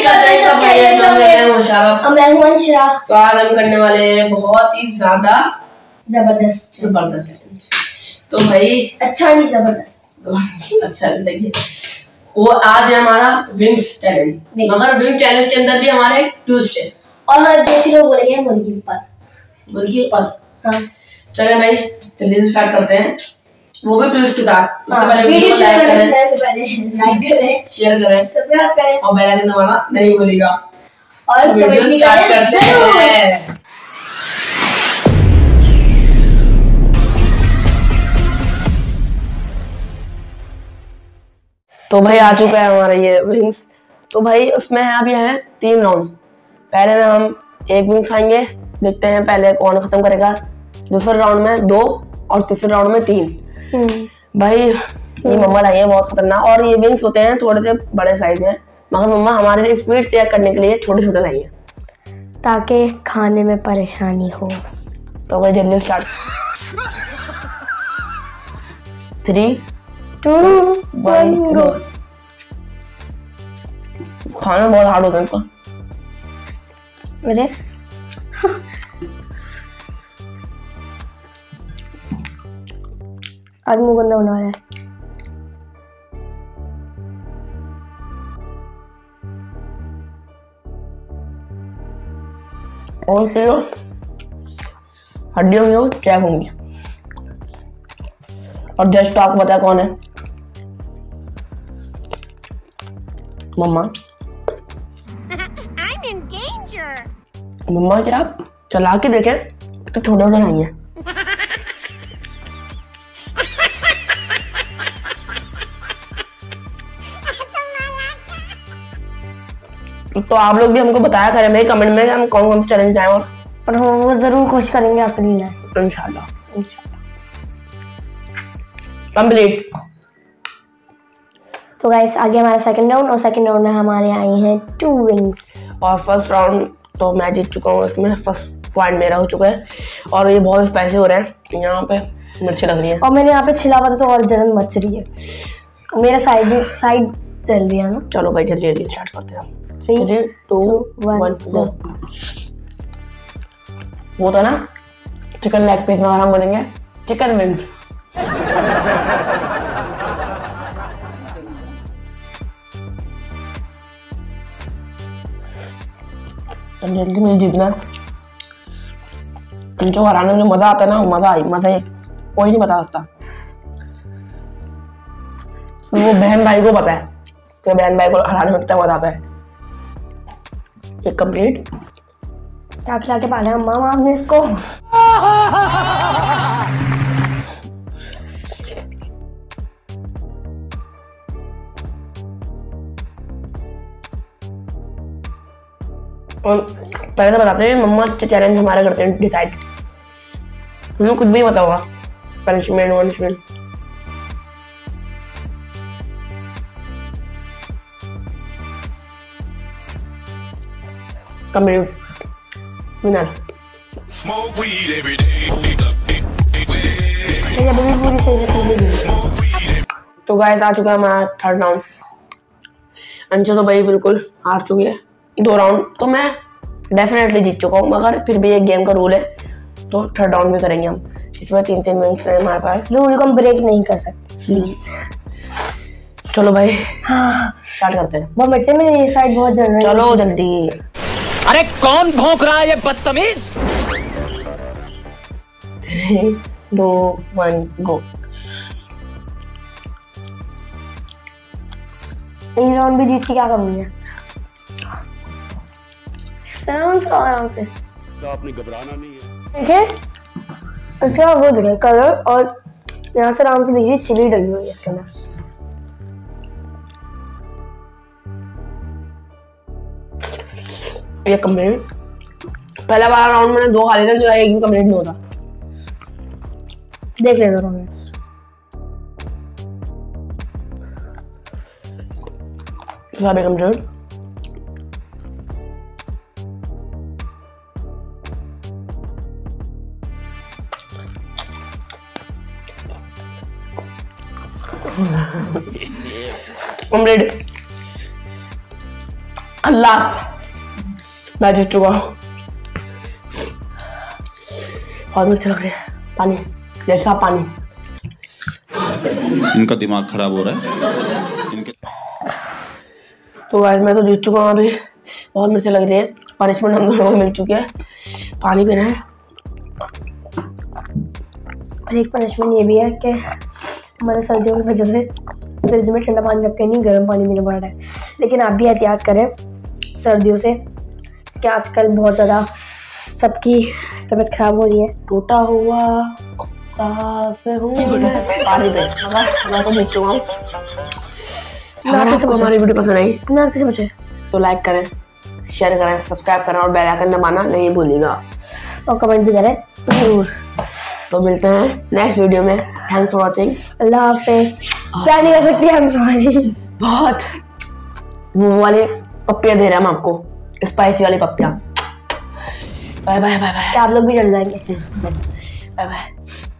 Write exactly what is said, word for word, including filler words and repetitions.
तो आज हम करने वाले हैं बहुत ही ज्यादा जबरदस्त जबरदस्त तो भाई अच्छा नहीं जबरदस्त अच्छा देखिए वो आज है हमारा विंग्स चैलेंज। मगर विंग चैलेंज के अंदर भी हमारे ट्विस्ट है और देसी लोग बोलेंगे मुर्गी पर मुर्गी पर। हाँ चले भाई जल्दी से स्टार्ट करते हैं, वो भी ट्विस्ट के साथ। उससे पहले वीडियो शेयर करें, पहले लाइक करें, शेयर करें, सब्सक्राइब करें और बेल आइकन दबाना नहीं भूलिएगा। और वीडियो स्टार्ट करते हैं। तो भाई आ चुका है हमारा ये विंग्स। तो भाई उसमें है अभी है तीन राउंड। पहले में हम एक विंग्स खाएंगे, देखते हैं पहले कौन खत्म करेगा। दूसरे राउंड में दो और तीसरे राउंड में तीन। भाई ये मम्मा लाई है बहुत खतरनाक, और ये विंग्स होते हैं थोड़े से बड़े साइज में, मगर मम्मा हमारे लिए स्पीड चेक करने के लिए छोटे छोटे लाई है ताकि खाने में परेशानी हो। तो भाई जल्दी start. Three two one go. खाना बहुत हार्ड होता है इनका। अरे आज मुंह गंदा बना रहा है। और फिर हड्डियों में चेक होंगी। और जस्ट आपको पता है कौन है? मम्मा। I'm in danger. मम्मा क्या आप चला के देखें तो छोटे छोटे नहीं है। तो आप लोग भी हमको बताया करें भाई कमेंट में कि हम कौन कौन से चैलेंज आए, और पर हम वो जरूर कोशिश करेंगे अपनी लाइफ इंशाल्लाह इंशाल्लाह कंप्लीट। तो गाइस आगे हमारा सेकंड राउंड, और सेकंड राउंड में हमारे आई हैं टू विंग्स। और फर्स्ट राउंड तो मैं जीत चुका हूँ, इसमें फर्स्ट पॉइंट मेरा हो चुका है। और ये बहुत स्पाइसी हो रहा है, यहाँ पे मिर्ची लग रही है और मैंने यहाँ पे छिला था तो और जलन मच रही है। मेरा साइड साइड चल रही है ना। चलो भाई जल्दी जल्दी स्टार्ट करते हैं। Three two one go. वो था ना चिकन लेग पीस, मगर हम बोलेंगे चिकन विंग्स। जल्दी मुझे जीतना है। जो हराने में जो मजा आता है ना, वो मजा आई मजा कोई नहीं बता सकता। वो बहन भाई को पता है कि बहन भाई को हराने में कितना मजा आता है। ये कंप्लीट क्या खिला के पाला मामा आपने इसको। और पहले तो बताते हैं मम्मा चैलेंज हमारा करते हैं डिसाइड। हमें कुछ भी पता होगा पनिशमेंट वनिशमेंट। Complete winner. ये अभी भी पूरी सही से नहीं। तो गाइस आ चुका है हमारा थर्ड राउंड। अंशु तो भाई बिल्कुल हार चुकी है दो राउंड, तो मैं डेफिनेटली जीत चुका हूँ, मगर फिर भी एक गेम का रूल है तो थर्ड राउंड भी करेंगे हम। इसमें तीन तीन मिनट है हमारे पास, रूल को हम ब्रेक नहीं कर सकते प्लीज। चलो भाई हाँ स्टार्ट करते हैं। वो मिर्ची में ये साइड बहुत जल रही है। चलो जल्दी। अरे कौन भौंक रहा है ये बदतमीज। Three two one go. ये राउंड भी जीत के क्या करूँगी? आराम से आराम से। तो आपने घबराना नहीं है। देखिए इसका वो दिखे कलर, और यहाँ से आराम से देखिए चिली डली हुई है इसके अंदर। ये कंप्लीट। पहला वाला राउंड मैंने दो खा लिया था, जो एक भी कंप्लीट नहीं होता। देख लेना हमें सब कंप्लीट। कंप्लीट। अल्लाह, मैं जीत चुका हूँ। बहुत मीठे लग रहे हैं, पानी जैसा पानी। इनका दिमाग खराब हो रहा है इनके। तो गाइस मैं तो जीत चुका हूँ अभी। बहुत मिर्ची लग रही है। पनिशमेंट हम दोनों को मिल चुकी है। पानी पीना है। और एक पनिशमेंट ये भी है कि हमारे सर्दियों की वजह से फ्रिज में ठंडा पानी रख के नहीं गर्म पानी पीना पड़ रहा है। लेकिन आप भी एहतियात करें सर्दियों से, कि आजकल बहुत ज़्यादा सबकी तबीयत खराब हो रही है। टूटा हुआ कहाँ से हूँ मैं। पानी पे मैं तो जीत चुका हूँ। अगर आपको हमारी वीडियो पसंद आई ना किसी बचे तो लाइक करें, शेयर करें, सब्सक्राइब करें और बेल आइकन दबाना नहीं भूलिएगा। और कमेंट भी करें जरूर। तो मिलते हैं नेक्स्ट वीडियो में। Thanks for watching. अल्लाह हाफिज। क्या नहीं कर सकती हम सॉरी। बहुत वो वाली पप्पियाँ दे रहे हैं हम आपको, स्पाइसी वाली पप्पियाँ। Bye bye bye bye. क्या आप लोग भी जल जाएंगे। Bye bye.